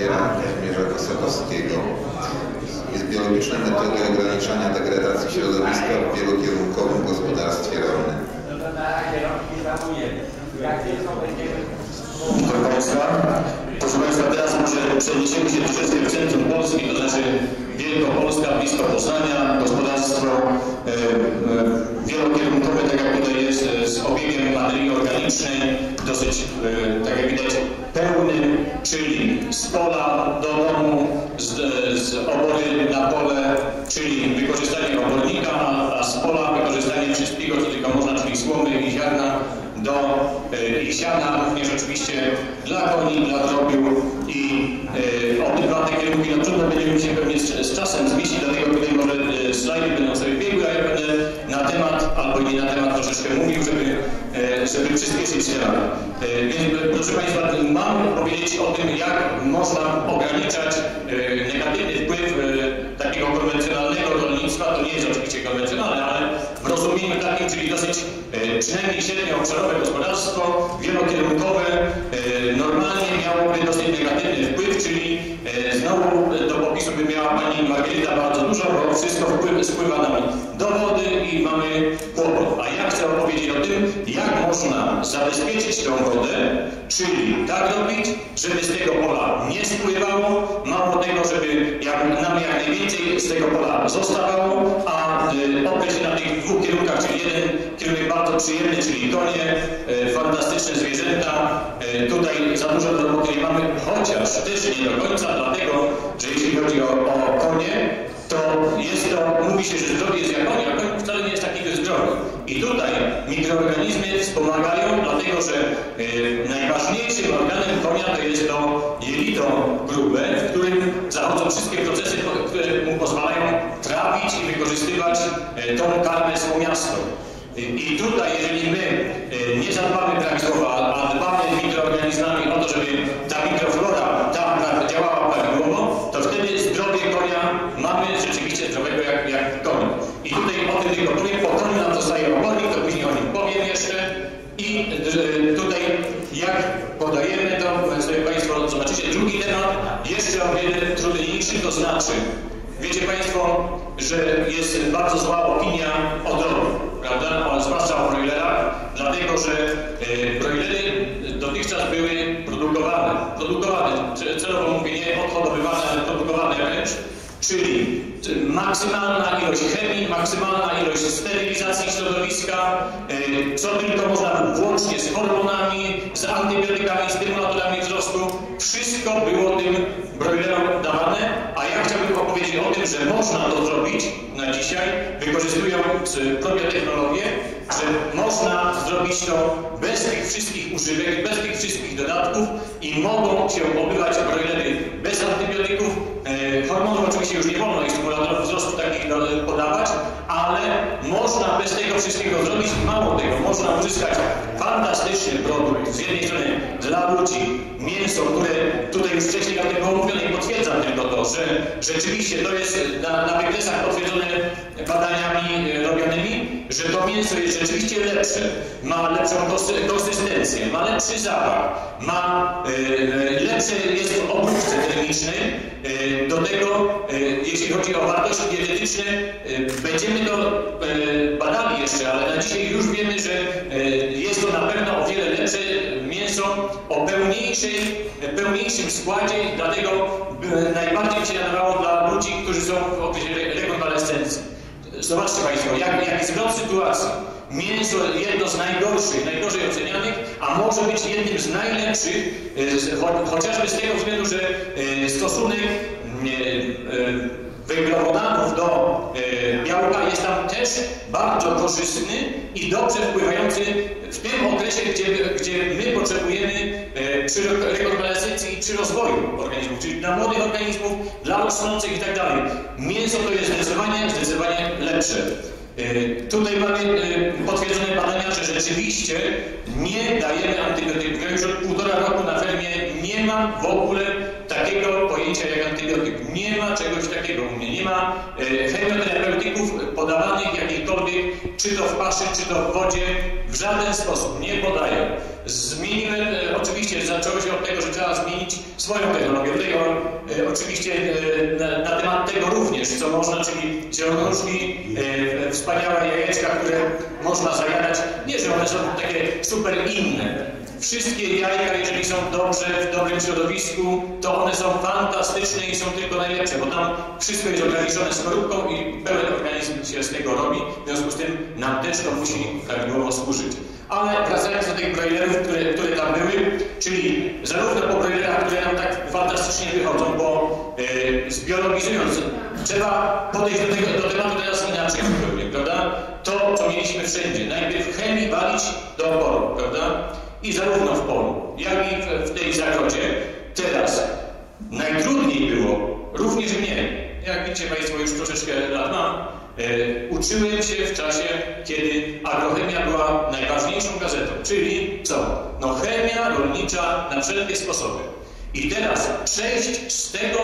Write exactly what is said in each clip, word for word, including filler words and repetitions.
inżyniera Kazimierza Kosakowskiego. Jest biologiczne metody ograniczania degradacji środowiska w wielokierunkowym gospodarstwie rolnym. Proszę Państwa, proszę Państwa, teraz może przeniesiemy się troszeczkę w centrum Polski, to znaczy Wielkopolska, blisko Poznania, gospodarstwo e, e, wielokierunkowe, tak jak tutaj jest, z obiegiem materii organicznej, dosyć, e, tak jak widać, pełnym, czyli z pola do domu, z, z obory na pole, czyli wykorzystanie obornika, a z pola wykorzystanie wszystkiego, co tylko można, czyli słomy i ziarna, do y, i siana, również oczywiście dla koni, dla drobiu i y, o te dwa te kierunki no trudno będziemy się pewnie z, z czasem zmieścić, dlatego tutaj może y, slajdy będą sobie biegły, a ja będę na temat, albo nie na temat troszeczkę mówił, żeby, y, żeby przyspieszyć temat. Y, więc proszę Państwa, mam powiedzieć o tym, jak można ograniczać y, negatywny wpływ y, takiego konwencjonalnego rolnictwa, to nie jest oczywiście konwencjonalne, ale w rozumieniu takim, czyli dosyć y, przynajmniej średnioobszarowe gospodarstwo wielokierunkowe e, normalnie miałoby dosyć negatywny wpływ, czyli e, znowu do popisu by miała pani Margarita bardzo dużo, bo wszystko wpływ, spływa nam do wody i mamy kłopot. A ja chcę opowiedzieć o tym, jak można zabezpieczyć tą wodę, czyli tak robić, żeby z tego pola nie spływało, mało tego, żeby jak, nam jak najwięcej z tego pola zostawało, a e, oprócz na tych dwóch kierunkach, czyli jeden kierunek bardzo przyjemny, czyli konie, e, fantastyczne zwierzęta. E, tutaj za dużo do roboty nie mamy, chociaż też nie do końca, dlatego, że jeśli chodzi o, o konie, to jest to, mówi się, że zdrowie jest jak konie, a koń wcale nie jest taki zdrowy. I tutaj mikroorganizmy wspomagają, dlatego że e, najważniejszym organem konia to jest to jelito grube, w którym zachodzą wszystkie procesy, które mu pozwalają trawić i wykorzystywać e, tą karmę słomiastą. I tutaj, jeżeli my nie zadbamy prawidłowo, a dbamy mikroorganizmami o to, żeby ta mikroflora tam działała prawidłowo, to wtedy zdrowie konia mamy rzeczywiście zdrowego jak, jak koń. I tutaj o tym tylko powiem, po koniu nam zostaje obornik, to później o nim powiem jeszcze. I tutaj jak podajemy to, sobie Państwo zobaczycie, drugi temat, jeszcze o wiele trudniejszy, to znaczy, wiecie Państwo, że jest bardzo zła opinia o drobiu, prawda? O, zwłaszcza o broilerach, dlatego że e, broilery dotychczas były produkowane, produkowane, celowo mówię nie odhodowywane, ale produkowane wręcz, czyli maksymalna ilość chemii, maksymalna ilość sterylizacji środowiska, e, co tylko można włącznie z hormonami, z antybiotykami, stymulatorami wzrostu, wszystko było tym broilerom dawane, a ja chciałbym opowiedzieć o tym, że można to zrobić na dzisiaj, wykorzystując probiotechnologię, że można zrobić to bez tych wszystkich używek, bez tych wszystkich dodatków i mogą się obywać broilery bez antybiotyków. E, hormonów oczywiście już nie wolno i stymulatorów wzrostu takich podawać, ale można bez tego wszystkiego zrobić. Mało tego, można uzyskać fantastyczny produkt, z jednej strony dla ludzi, mięso, które tutaj już wcześniej jak było mówione i potwierdzam tylko to, że rzeczywiście to jest na, na wykresach potwierdzone badaniami robionymi, że to mięso jest rzeczywiście lepsze, ma lepszą konsystencję, ma lepszy zapach, ma e, lepsze jest w obróbce termicznej. E, do tego, e, jeśli chodzi o wartości dietetyczne, e, będziemy to e, badali jeszcze, ale na dzisiaj już wiemy, że e, jest to na pewno o wiele lepsze mięso o pełniejszej, pełniejszym składzie, dlatego e, najbardziej się nadawało dla ludzi, którzy są w okresie rekonwalescencji. Zobaczcie Państwo, jak, jaki zwrot sytuacji. Mięso jedno z najgorszych, najgorzej ocenianych, a może być jednym z najlepszych, cho, chociażby z tego względu, że stosunek węglowodanów do białka jest tam też bardzo korzystny i dobrze wpływający w tym okresie, gdzie, gdzie my potrzebujemy przy rekonwalescencji i przy rozwoju organizmów, czyli dla młodych organizmów, dla rosnących i tak dalej. Mięso to jest zdecydowanie, zdecydowanie lepsze. Tutaj mamy potwierdzone badania, że rzeczywiście nie dajemy antybiotyków. Ja już od półtora roku na fermie nie mam w ogóle takiego pojęcia jak antybiotyk. Nie ma czegoś takiego u mnie. Nie ma e, chemioterapeutyków podawanych jakichkolwiek, czy to w paszy, czy to w wodzie, w żaden sposób nie podają. Zmieniłem, e, oczywiście zaczęło się od tego, że trzeba zmienić swoją technologię. Tego, e, oczywiście e, na, na temat tego również, co można, czyli zielonoróżki, e, wspaniałe jajeczka, które można zajadać. Nie, że one są takie super inne. Wszystkie jajka, jeżeli są dobrze, w dobrym środowisku, to one są fantastyczne i są tylko najlepsze, bo tam wszystko jest ograniczone skorupką i pełen organizm się z tego robi. W związku z tym nam też to musi prawidłowo służyć. Ale wracając do tych brojlerów, które, które tam były, czyli zarówno po brojlerach, które nam tak fantastycznie wychodzą, bo e, zbiologizując, trzeba podejść do, tego, do tematu teraz inaczej zupełnie, prawda? To, co mieliśmy wszędzie. Najpierw chemii walić do oporu, prawda? I zarówno w polu, jak i w, w tej zagrodzie. Teraz najtrudniej było, również mnie, jak widzicie Państwo, już troszeczkę lat mam, e, uczyłem się w czasie, kiedy agrochemia była najważniejszą gazetą, czyli co? No chemia rolnicza na wszelkie sposoby. I teraz przejść z tego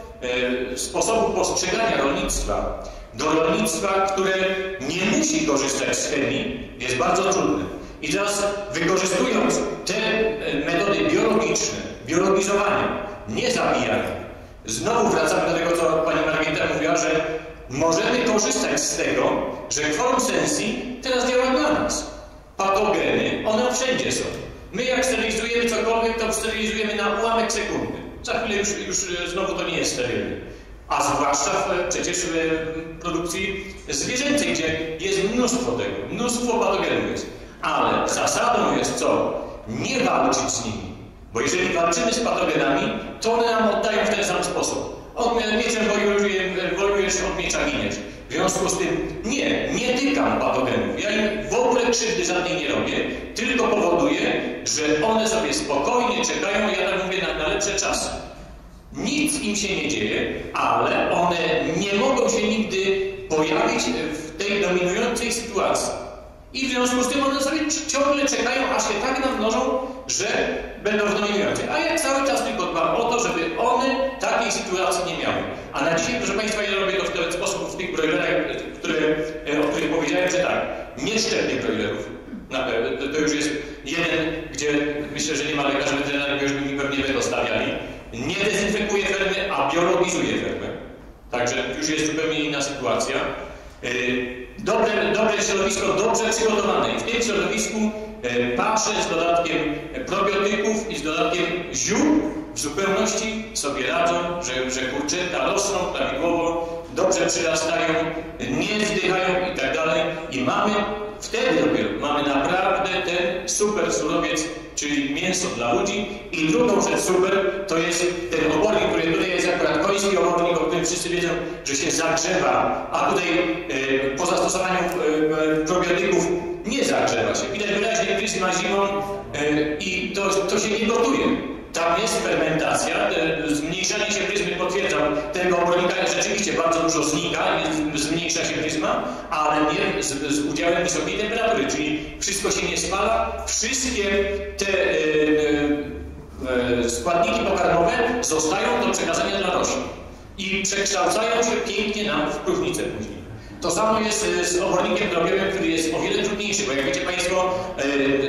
e, sposobu postrzegania rolnictwa do rolnictwa, które nie musi korzystać z chemii, jest bardzo trudne. I teraz wykorzystując te metody biologiczne, biologizowania, nie zabijania, znowu wracamy do tego, co pani Margieta mówiła, że możemy korzystać z tego, że quorum sensi teraz działa dla nas. Patogeny, one wszędzie są. My jak sterylizujemy cokolwiek, to sterylizujemy na ułamek sekundy. Za chwilę już, już znowu to nie jest sterylne. A zwłaszcza w, przecież w produkcji zwierzęcej, gdzie jest mnóstwo tego, mnóstwo patogenów jest. Ale zasadą jest co? Nie walczyć z nimi. Bo jeżeli walczymy z patogenami, to one nam oddają w ten sam sposób. Od mieczem wojujesz, od miecza giniesz. W związku z tym nie, nie tykam patogenów. Ja im w ogóle krzywdy żadnej nie robię, tylko powoduję, że one sobie spokojnie czekają, ja tak mówię, na, na lepsze czasy. Nic im się nie dzieje, ale one nie mogą się nigdy pojawić w tej dominującej sytuacji. I w związku z tym one sobie ciągle czekają, aż się tak namnożą, że będą dominujące. A ja cały czas tylko dbam o to, żeby one takiej sytuacji nie miały. A na dzisiaj, proszę Państwa, ja robię to w ten sposób w tych brojlerach, które, o których powiedziałem, że tak, nie szczepię brojlerów. To już jest jeden, gdzie myślę, że nie ma lekarza weterynarii, już by mi pewnie weto stawiali. Nie dezynfekuję fermy, a biologizuję fermę. Także już jest zupełnie inna sytuacja. Dobre, dobre środowisko, dobrze przygotowane. I w tym środowisku paszę z dodatkiem probiotyków i z dodatkiem ziół w zupełności sobie radzą, że, że kurczęta rosną prawidłowo, dobrze przyrastają, nie zdychają i tak dalej. I mamy, wtedy dopiero mamy naprawdę ten super surowiec, czyli mięso dla ludzi. I drugą rzecz super, to jest ten obornik, który tutaj jest akurat koński obornik, o którym wszyscy wiedzą, że się zagrzewa, a tutaj e, po zastosowaniu e, probiotyków nie zagrzewa się. Widać wyraźnie pryzma zimą e, i to, to się nie gotuje. Tam jest fermentacja, e, zmniejszanie się pryzmy, potwierdzam, tego obornika rzeczywiście bardzo dużo znika, zmniejsza się pryzma, ale nie z, z udziałem wysokiej temperatury, czyli wszystko się nie spala, wszystkie te e, e, składniki pokarmowe zostają do przekazania dla roślin i przekształcają się pięknie nam w próchnicę później. To samo jest z obornikiem drobiowym, który jest o wiele trudniejszy, bo jak wiecie Państwo, e,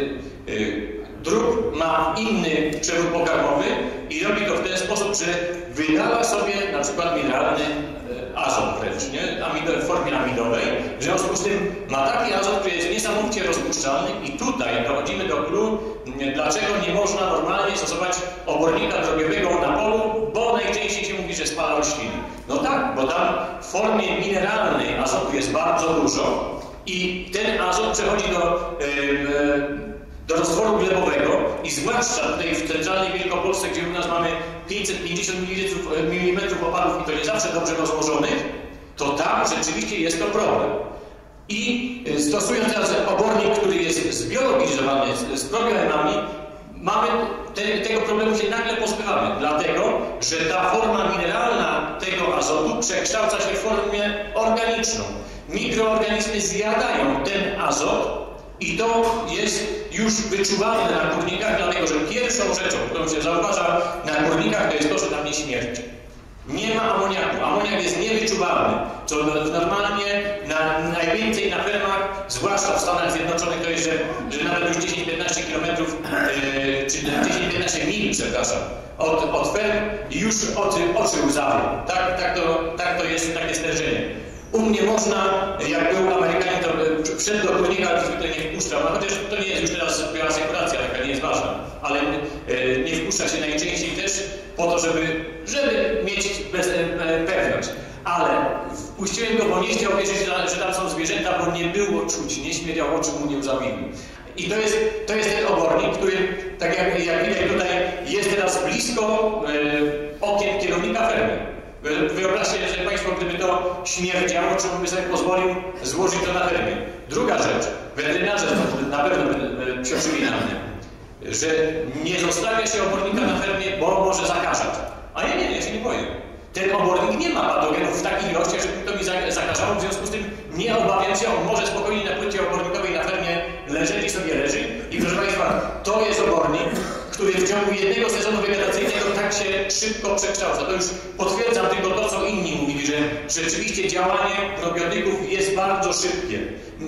e, drób ma inny przewód pokarmowy i robi to w ten sposób, że wydala sobie na przykład mineralny azot wręcz, nie? Amido, w formie amidowej. W związku z tym ma taki azot, który jest niesamowicie rozpuszczalny i tutaj dochodzimy do clou, dlaczego nie można normalnie stosować obornika drobiowego na polu, bo najczęściej się mówi, że spala rośliny. No tak, bo tam w formie mineralnej azotu jest bardzo dużo i ten azot przechodzi do yy, do roztworu glebowego i zwłaszcza tutaj w centralnej Wielkopolsce, gdzie u nas mamy pięćset pięćdziesiąt milimetrów opadów i to nie zawsze dobrze rozłożonych, to tam rzeczywiście jest to problem. I stosując teraz obornik, który jest zbiologizowany z probioemami, mamy te, tego problemu się nagle pozbywamy, dlatego że ta forma mineralna tego azotu przekształca się w formę organiczną. Mikroorganizmy zjadają ten azot i to jest już wyczuwalne na kurnikach, dlatego że pierwszą rzeczą, którą się zauważa na kurnikach, to jest to, że tam nie śmierdzi. Nie ma amoniaku. Amoniak jest niewyczuwalny, co normalnie na, najwięcej na fermach, zwłaszcza w Stanach Zjednoczonych, to jest, że, że nawet już dziesięć do piętnastu kilometrów, yy, czy dziesięć do piętnastu mil, przepraszam, od, od ferm już oczy, oczy łzawią. Tak, tak, to, tak to jest, takie stężenie. U mnie można, jak był Amerykanin, to wszedł do kurnika, ale zwykle nie wpuszczał, no chociaż to nie jest już teraz bioasekuracja, taka nie jest ważna, ale e, nie wpuszcza się najczęściej też po to, żeby, żeby mieć bez, e, pewność. Ale wpuściłem go, bo nie chciał wierzyć, że, że tam są zwierzęta, bo nie było czuć, nie śmierdział, oczy mu nie łzawiły. I to jest, to jest ten obornik, który, tak jak, jak widać tutaj, jest teraz blisko e, okien kierownika fermy. Wyobraźcie sobie Państwo, gdyby to śmierdziało, czy bym sobie pozwolił złożyć to na fermie. Druga rzecz, weterynarze na pewno psioczyli na mnie, że nie zostawia się obornika na fermie, bo może zakażać. A ja nie, ja się nie boję. Ten obornik nie ma patogenów w takich ilościach, żeby to mi zakażało, w związku z tym nie obawiam się, on może spokojnie na płycie obornikowej na fermie leżeć i sobie leży. I proszę Państwa, to jest obornik, który w ciągu jednego sezonu wegetacyjnego tak się szybko przekształca. To już potwierdzam tylko to, co inni mówili, że rzeczywiście działanie probiotyków jest bardzo szybkie.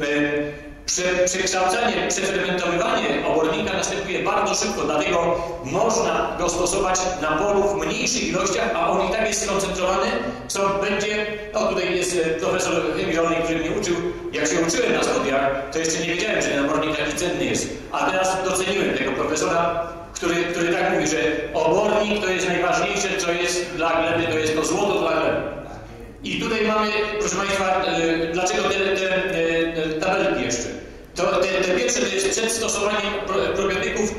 Prze, przekształcanie, przefermentowywanie obornika następuje bardzo szybko, dlatego można go stosować na polu w mniejszych ilościach, a on i tak jest skoncentrowany, co będzie, no tutaj jest profesor chemii rolnej, który mnie uczył, jak się uczyłem na studiach, to jeszcze nie wiedziałem, że ten obornik taki cenny jest, a teraz doceniłem tego profesora, który, który tak mówi, że obornik to jest najważniejsze, co jest dla gleby, to jest to złoto dla gleby. I tutaj mamy, proszę Państwa, dlaczego te, te, te tabelki jeszcze? To, te, te pierwsze to jest przed stosowaniem probiotyków,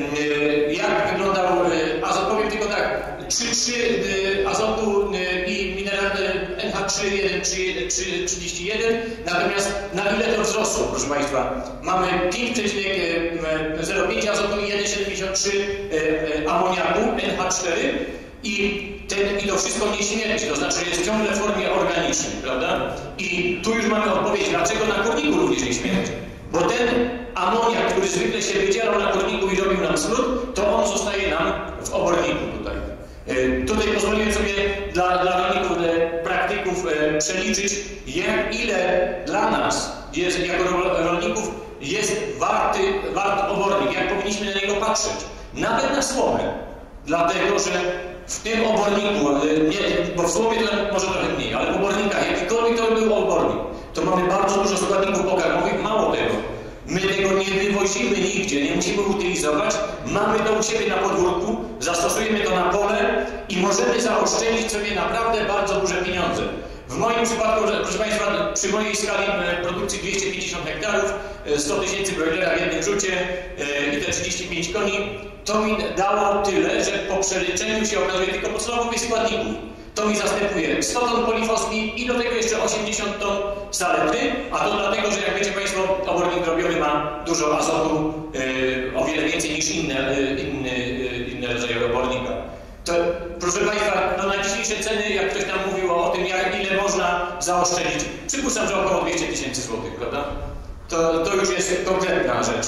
jak wyglądał azot, powiem tylko tak, trzy trzy azotu i mineral N H trzy jeden trzydzieści jeden, natomiast na ile to wzrosło, proszę Państwa? Mamy pięć przecinek zero pięć azotu i jeden przecinek siedemdziesiąt trzy amoniaku N H cztery. I, ten, I to wszystko nie śmierci, to znaczy jest ciągle w formie organicznej, prawda? I tu już mamy odpowiedź, dlaczego na kurniku również nie śmierci. Bo ten amoniak, który zwykle się wydzierał na kurniku i robił nam smród, to on zostaje nam w oborniku tutaj. E, tutaj pozwoliłem sobie dla, dla rolników, dla praktyków e, przeliczyć, jak, ile dla nas, jest, jako rolników, jest warty, wart obornik, jak powinniśmy na niego patrzeć. Nawet na słomę. Dlatego, że w tym oborniku, nie, bo w słomie to może trochę mniej, ale w obornikach, jakikolwiek to był obornik, to mamy bardzo dużo składników pokarmowych, mało tego. My tego nie wywozimy nigdzie, nie musimy utylizować, mamy to u siebie na podwórku, zastosujemy to na pole i możemy zaoszczędzić sobie naprawdę bardzo duże pieniądze. W moim przypadku, proszę Państwa, przy mojej skali produkcji dwieście pięćdziesiąt hektarów, sto tysięcy broilera w jednym rzucie i te trzydzieści pięć koni, to mi dało tyle, że po przeliczeniu się okazuje tylko podstawowych składników. To mi zastępuje sto ton polifosfi i do tego jeszcze osiemdziesiąt ton saletry, a to dlatego, że jak wiecie Państwo, obornik drobiowy ma dużo azotu, yy, o wiele więcej niż inne, yy, inne, yy, inne rodzaje obornika. To, proszę Państwa, no na dzisiejsze ceny, jak ktoś tam mówił o tym, jak, ile można zaoszczędzić, przypuszczam, że około dwieście tysięcy złotych, prawda? To, to już jest konkretna rzecz.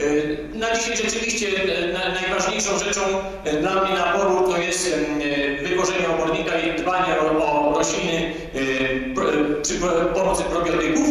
Na dzisiaj rzeczywiście najważniejszą rzeczą dla mnie na polu to jest wywożenie obornika i dbanie o, o rośliny przy pomocy probiotyków,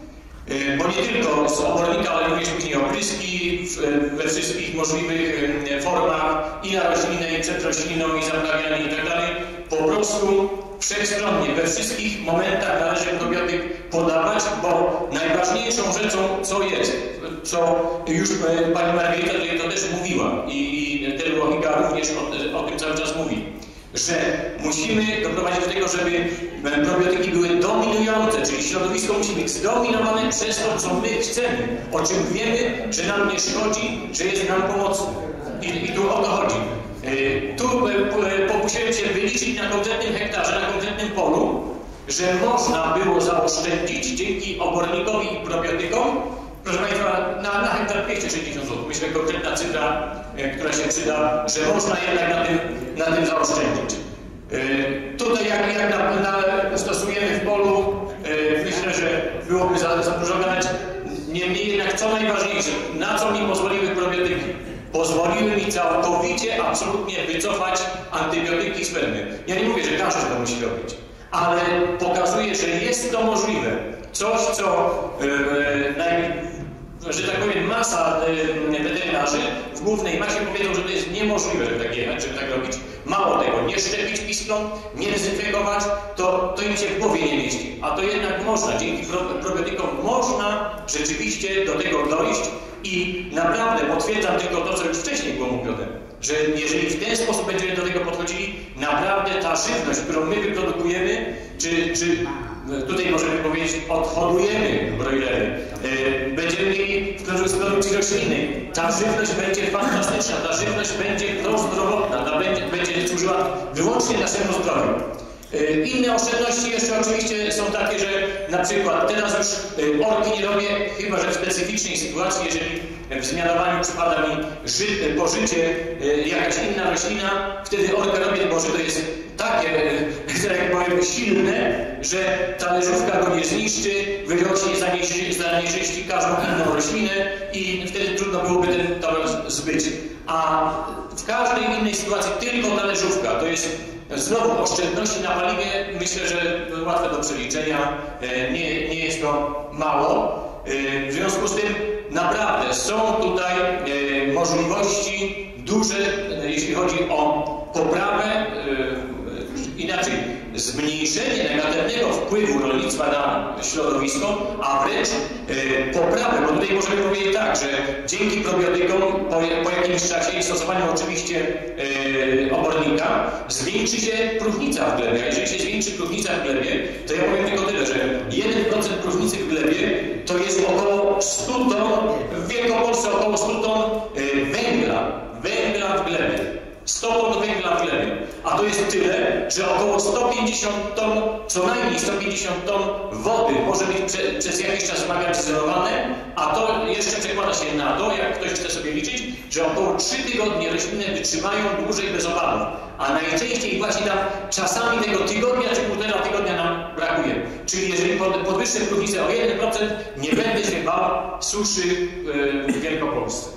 bo nie tylko z obornika, ale również później opryski we wszystkich możliwych formach i na roślinę, i przed rośliną, i zaprawianie i tak dalej. Po prostu wszechstronnie, we wszystkich momentach należy probiotyk podawać, bo najważniejszą rzeczą, co jest, co już pani Margarita tutaj to też mówiła i, i Termowika również o, o tym cały czas mówi, że musimy doprowadzić do tego, żeby probiotyki były dominujące, czyli środowisko musi być zdominowane przez to, co my chcemy, o czym wiemy, że nam nie szkodzi, że jest nam pomocny. I, i tu o to chodzi. Tu pokusiłem się wyliczyć na konkretnym hektarze, na konkretnym polu, że można było zaoszczędzić dzięki obornikowi i probiotykom, proszę Państwa, na, na hektar dwieście sześćdziesiąt złotych. Myślę, konkretna cyfra, która się przyda, że można jednak na tym, na tym zaoszczędzić. Tutaj jak, jak na, na, stosujemy w polu myślę, że byłoby za, za dużo gadać. Niemniej jednak co najważniejsze, na co mi pozwoliły probiotyki? Pozwoliły mi całkowicie, absolutnie wycofać antybiotyki z spermy. Ja nie mówię, że każdy to musi robić, ale pokazuje, że jest to możliwe. Coś, co yy, naj, że tak powiem, masa yy, weterynarzy w głównej masie powiedzą, że to jest niemożliwe, żeby tak jechać, żeby tak robić. Mało tego, nie szczepić piskląt, nie dezynfekować, to, to im się w głowie nie mieści. A to jednak można, dzięki pro, probiotykom można rzeczywiście do tego dojść i naprawdę potwierdzam tylko to, co już wcześniej było mówione, że jeżeli w ten sposób będziemy do tego podchodzili, naprawdę ta żywność, którą my wyprodukujemy, czy, czy tutaj możemy powiedzieć, odhodujemy brojlery, yy, będziemy mieli z produkcji roślinnej. Ta żywność będzie fantastyczna, ta żywność będzie prozdrowotna, ta będzie, będzie służyła wyłącznie naszemu zdrowiu. Yy, inne oszczędności jeszcze oczywiście są takie, że na przykład teraz już yy, orki nie robię, chyba że w specyficznej sytuacji, jeżeli w zmianowaniu przypada mi ży, pożycie, yy, jakaś inna roślina, wtedy orkę robię, bo że to jest takie, że jak powiem, silne, że talerzówka go nie zniszczy, wyrośnie, zanieczyści każdą inną roślinę i wtedy trudno byłoby ten towar zbyć. A w każdej innej sytuacji tylko talerzówka, to jest znowu oszczędności na paliwie, myślę, że łatwe do przeliczenia, nie, nie jest to mało. W związku z tym naprawdę są tutaj możliwości duże, jeśli chodzi o poprawę, inaczej zmniejszenie negatywnego wpływu rolnictwa na środowisko, a wręcz e, poprawę, bo tutaj możemy powiedzieć tak, że dzięki probiotykom po, po jakimś czasie i stosowaniu oczywiście e, obornika zwiększy się próchnica w glebie. A jeżeli się zwiększy próchnica w glebie, to ja powiem tylko tyle, że jeden procent próchnicy w glebie to jest około stu ton, w Wielkopolsce około stu ton e, węgla, węgla w glebie. sto ton węgla w glebie, a to jest tyle, że około sto pięćdziesiąt ton, co najmniej sto pięćdziesiąt ton wody może być prze, przez jakiś czas magazynowane, a to jeszcze przekłada się na to, jak ktoś chce sobie liczyć, że około trzy tygodnie rośliny wytrzymają dłużej bez opadów, a najczęściej właśnie tam czasami tego tygodnia czy półtora tygodnia nam brakuje. Czyli jeżeli podwyższę próchnicę o jeden procent, nie będę się bał suszy w Wielkopolsce.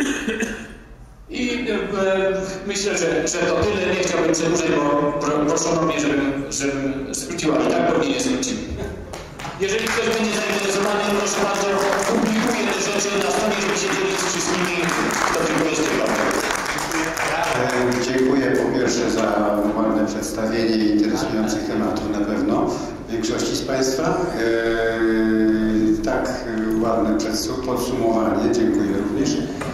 I e, myślę, że, że to tyle. Nie chciałbym przedłużać, bo pro, proszono mnie, żebym, żebym skróciła. I tak pewnie nie skrócił. Jeżeli ktoś będzie zainteresowany, proszę bardzo, publikuję te rzeczy na stronie, żeby się dzielić z wszystkimi, kto tylko jest ciekawy. Dziękuję po pierwsze za ładne przedstawienie interesujących tematów na pewno. Większości z Państwa. E, tak ładne podsumowanie. Dziękuję również.